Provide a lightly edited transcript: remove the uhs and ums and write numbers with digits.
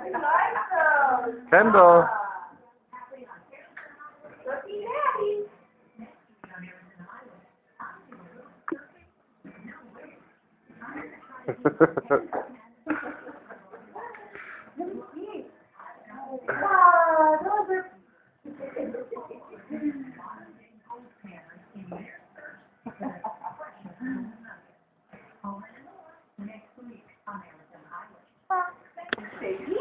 Kendall. Looky daddy. Wow, those are. Next week on Amazon Highway.